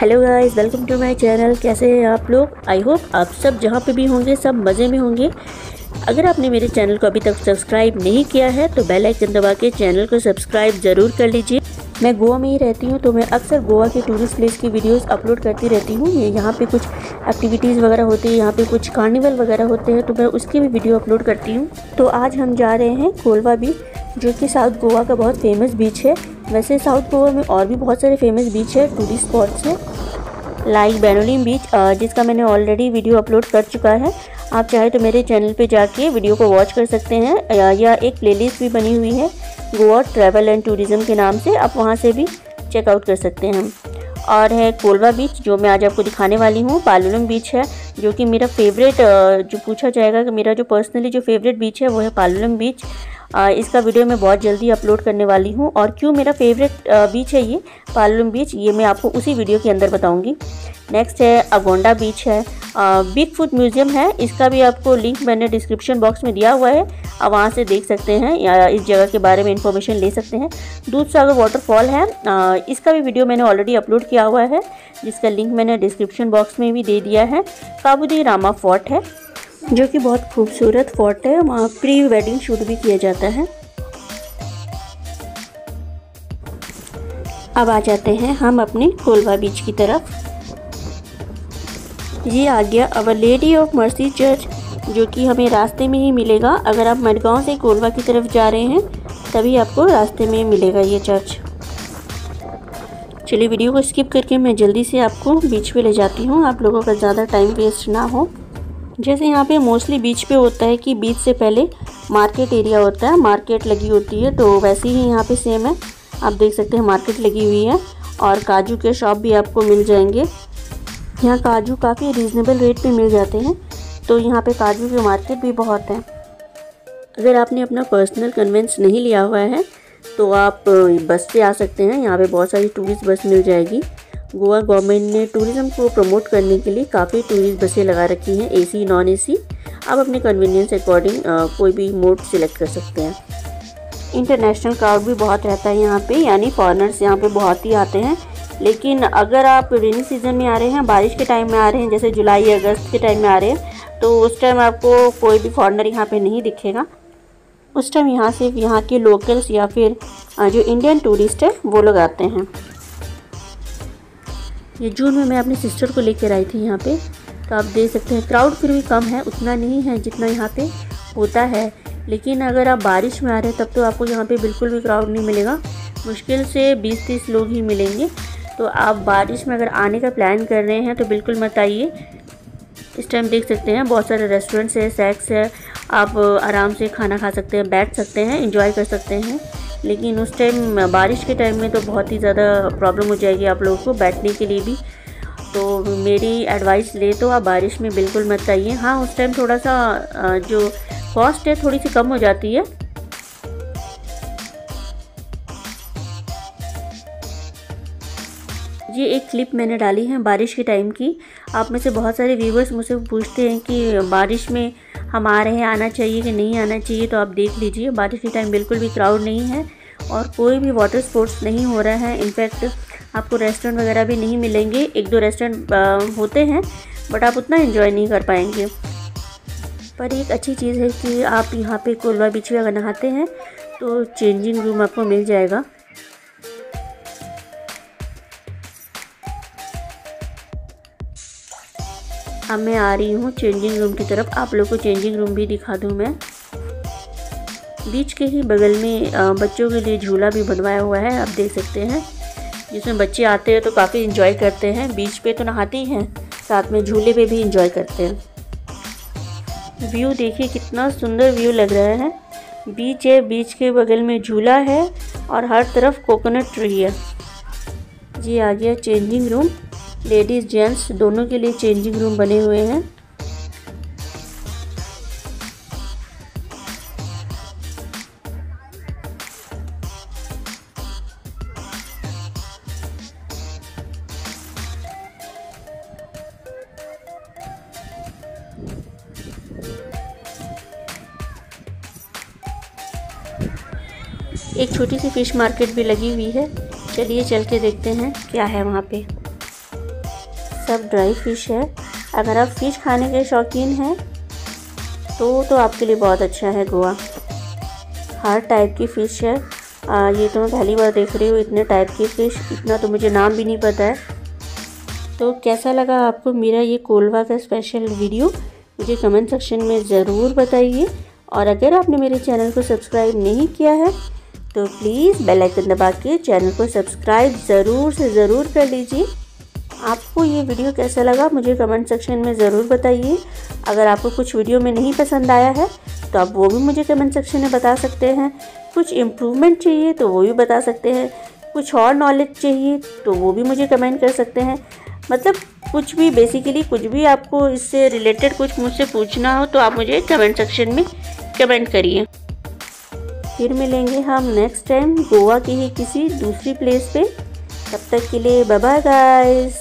Hello guys, welcome to my channel. कैसे हैं आप लोग? आई होप आप सब जहाँ पे भी होंगे सब मज़े में होंगे। अगर आपने मेरे चैनल को अभी तक सब्सक्राइब नहीं किया है तो बेल आइकन दबा के चैनल को सब्सक्राइब ज़रूर कर लीजिए। मैं गोवा में ही रहती हूँ तो मैं अक्सर गोवा के टूरिस्ट प्लेस की वीडियोस अपलोड करती रहती हूँ। यहाँ पे कुछ एक्टिविटीज़ वगैरह होती है, यहाँ पे कुछ कार्निवल वगैरह होते हैं तो मैं उसकी भी वीडियो अपलोड करती हूँ। तो आज हम जा रहे हैं कोलवा बीच, जो कि साउथ गोवा का बहुत फेमस बीच है। वैसे साउथ गोवा में और भी बहुत सारे फेमस बीच है, टूरिस्ट स्पॉट्स हैं, लाइक बेनोलिम बीच, जिसका मैंने ऑलरेडी वीडियो अपलोड कर चुका है। आप चाहे तो मेरे चैनल पे जाके वीडियो को वॉच कर सकते हैं, या एक प्लेलिस्ट भी बनी हुई है गोवा ट्रैवल एंड टूरिज़्म के नाम से, आप वहाँ से भी चेकआउट कर सकते हैं। और है कोलवा बीच, जो मैं आज आपको दिखाने वाली हूँ। पालुलम बीच है, जो कि मेरा फेवरेट, जो पूछा जाएगा कि मेरा जो पर्सनली जो फेवरेट बीच है वो है पालुलम बीच। इसका वीडियो मैं बहुत जल्दी अपलोड करने वाली हूँ, और क्यों मेरा फेवरेट बीच है ये पालुलम बीच, ये मैं आपको उसी वीडियो के अंदर बताऊँगी। नेक्स्ट है अगोंडा बीच है, बिग फुट म्यूज़ियम है, इसका भी आपको लिंक मैंने डिस्क्रिप्शन बॉक्स में दिया हुआ है, आप वहाँ से देख सकते हैं या इस जगह के बारे में इंफॉर्मेशन ले सकते हैं। दूधसागर वाटरफॉल है, इसका भी वीडियो मैंने ऑलरेडी अपलोड किया हुआ है, जिसका लिंक मैंने डिस्क्रिप्शन बॉक्स में भी दे दिया है। काबूदी रामा फोर्ट है, जो कि बहुत खूबसूरत फोर्ट है, वहाँ प्री वेडिंग शूट भी किया जाता है। अब आ जाते हैं हम अपने कोलवा बीच की तरफ। ये आ गया Our Lady of Mercy church, जो कि हमें रास्ते में ही मिलेगा। अगर आप मडगांव से कोलवा की तरफ जा रहे हैं तभी आपको रास्ते में मिलेगा ये चर्च। चलिए वीडियो को स्किप करके मैं जल्दी से आपको बीच पे ले जाती हूँ, आप लोगों का ज़्यादा टाइम वेस्ट ना हो। जैसे यहाँ पे मोस्टली बीच पे होता है कि बीच से पहले मार्केट एरिया होता है, मार्केट लगी होती है, तो वैसे ही यहाँ पे सेम है। आप देख सकते हैं मार्केट लगी हुई है, और काजू के शॉप भी आपको मिल जाएंगे। यहाँ काजू काफ़ी रीज़नेबल रेट पे मिल जाते हैं, तो यहाँ पे काजू की मार्केट भी बहुत है। अगर आपने अपना पर्सनल कन्वेंस नहीं लिया हुआ है तो आप बस से आ सकते हैं, यहाँ पे बहुत सारी टूरिस्ट बस मिल जाएगी। गोवा गवर्नमेंट ने टूरिज़्म को प्रमोट करने के लिए काफ़ी टूरिस्ट बसें लगा रखी हैं, एसी नॉन एसी। आप अपने कन्वीनियंस अकॉर्डिंग कोई भी मोड सिलेक्ट कर सकते हैं। इंटरनेशनल क्राउड भी बहुत रहता है यहाँ पे, यानी फॉरेनर्स यहाँ पे बहुत ही आते हैं। लेकिन अगर आप रेनी सीज़न में आ रहे हैं, बारिश के टाइम में आ रहे हैं, जैसे जुलाई अगस्त के टाइम में आ रहे हैं, तो उस टाइम आपको कोई भी फॉरेनर यहाँ पे नहीं दिखेगा। उस टाइम यहाँ सिर्फ यहाँ के लोकल्स या फिर जो इंडियन टूरिस्ट है वो लोग आते हैं। ये जून में मैं अपनी सिस्टर को लेकर आई थी यहाँ पे, तो आप देख सकते हैं क्राउड फिर भी कम है, उतना नहीं है जितना यहाँ पे होता है। लेकिन अगर आप बारिश में आ रहे हैं तब तो आपको यहाँ पे बिल्कुल भी क्राउड नहीं मिलेगा, मुश्किल से 20-30 लोग ही मिलेंगे। तो आप बारिश में अगर आने का प्लान कर रहे हैं तो बिल्कुल मत आइए। इस टाइम देख सकते हैं बहुत सारे रेस्टोरेंट्स है, सैक्स है, आप आराम से खाना खा सकते हैं, बैठ सकते हैं, एंजॉय कर सकते हैं। लेकिन उस टाइम बारिश के टाइम में तो बहुत ही ज़्यादा प्रॉब्लम हो जाएगी आप लोगों को बैठने के लिए भी। तो मेरी एडवाइस ले तो आप बारिश में बिल्कुल मत आइए। हाँ, उस टाइम थोड़ा सा जो कॉस्ट है थोड़ी सी कम हो जाती है। ये एक क्लिप मैंने डाली है बारिश के टाइम की। आप में से बहुत सारे व्यूवर्स मुझसे पूछते हैं कि बारिश में हम आ रहे हैं, आना चाहिए कि नहीं आना चाहिए, तो आप देख लीजिए बारिश के टाइम बिल्कुल भी क्राउड नहीं है और कोई भी वाटर स्पोर्ट्स नहीं हो रहा है। इनफैक्ट आपको रेस्टोरेंट वगैरह भी नहीं मिलेंगे, 1-2 रेस्टोरेंट होते हैं बट आप उतना एंजॉय नहीं कर पाएंगे। पर एक अच्छी चीज़ है कि आप यहाँ पे कोलवा बीच में अगर नहाते हैं तो चेंजिंग रूम आपको मिल जाएगा। अब मैं आ रही हूँ चेंजिंग रूम की तरफ, आप लोगों को चेंजिंग रूम भी दिखा दूँ मैं। बीच के ही बगल में बच्चों के लिए झूला भी बनवाया हुआ है, आप देख सकते हैं, जिसमें बच्चे आते हैं तो काफ़ी एंजॉय करते हैं। बीच पे तो नहाते ही हैं, साथ में झूले पे भी एंजॉय करते हैं। व्यू देखिए कितना सुंदर व्यू लग रहा है। बीच है, बीच के बगल में झूला है और हर तरफ कोकोनट ट्री है। ये आ गया चेंजिंग रूम, लेडीज़ जेंट्स दोनों के लिए चेंजिंग रूम बने हुए हैं। एक छोटी सी फिश मार्केट भी लगी हुई है, चलिए चल के देखते हैं क्या है वहाँ पे। सब ड्राई फिश है। अगर आप फ़िश खाने के शौकीन हैं तो आपके लिए बहुत अच्छा है गोवा। हर टाइप की फ़िश है। ये तो मैं पहली बार देख रही हूँ इतने टाइप की फ़िश, इतना तो मुझे नाम भी नहीं पता है। तो कैसा लगा आपको मेरा ये कोलवा का स्पेशल वीडियो, मुझे कमेंट सेक्शन में ज़रूर बताइए। और अगर आपने मेरे चैनल को सब्सक्राइब नहीं किया है तो प्लीज़ बेल आइकन दबा के चैनल को सब्सक्राइब ज़रूर से ज़रूर कर लीजिए। आपको ये वीडियो कैसा लगा मुझे कमेंट सेक्शन में ज़रूर बताइए। अगर आपको कुछ वीडियो में नहीं पसंद आया है तो आप वो भी मुझे कमेंट सेक्शन में बता सकते हैं। कुछ इम्प्रूवमेंट चाहिए तो वो भी बता सकते हैं। कुछ और नॉलेज चाहिए तो वो भी मुझे कमेंट कर सकते हैं। मतलब कुछ भी, बेसिकली कुछ भी आपको इससे रिलेटेड कुछ मुझसे पूछना हो तो आप मुझे कमेंट सेक्शन में कमेंट करिए। फिर मिलेंगे हम नेक्स्ट टाइम गोवा की ही किसी दूसरी प्लेस पे। तब तक के लिए बाय बाय गाइस।